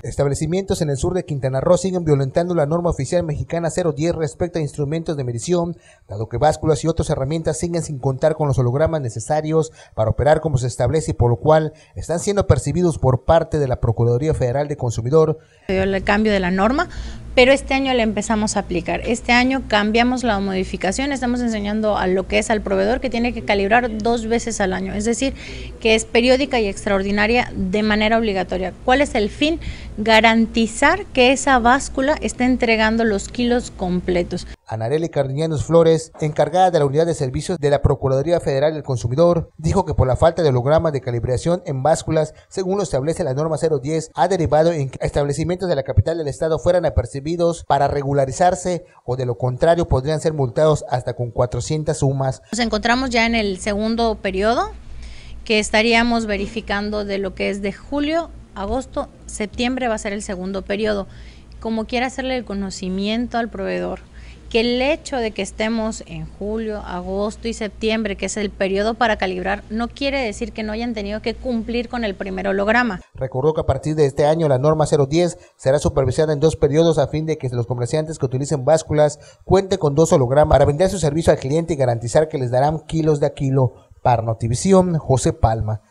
Establecimientos en el sur de Quintana Roo siguen violentando la norma oficial mexicana 010 respecto a instrumentos de medición, dado que básculas y otras herramientas siguen sin contar con los hologramas necesarios para operar como se establece y por lo cual están siendo percibidos por parte de la Procuraduría Federal de Consumidor. El cambio de la norma, pero este año le empezamos a aplicar. Este año cambiamos la modificación, estamos enseñando a lo que es al proveedor que tiene que calibrar 2 veces al año, es decir, que es periódica y extraordinaria de manera obligatoria. ¿Cuál es el fin? Garantizar que esa báscula esté entregando los kilos completos. Anareli Cardeñanos Flores, encargada de la Unidad de Servicios de la Procuraduría Federal del Consumidor, dijo que por la falta de hologramas de calibración en básculas, según lo establece la norma 010, ha derivado en que establecimientos de la capital del estado fueran apercibidos para regularizarse o de lo contrario podrían ser multados hasta con 400 sumas. Nos encontramos ya en el segundo periodo que estaríamos verificando de lo que es de julio, agosto, septiembre va a ser el segundo periodo. Como quiera hacerle el conocimiento al proveedor que el hecho de que estemos en julio, agosto y septiembre, que es el periodo para calibrar, no quiere decir que no hayan tenido que cumplir con el primer holograma. Recordó que a partir de este año la norma 010 será supervisada en 2 periodos a fin de que los comerciantes que utilicen básculas cuenten con 2 hologramas para vender su servicio al cliente y garantizar que les darán kilos de a kilo. Para Notivisión, José Palma.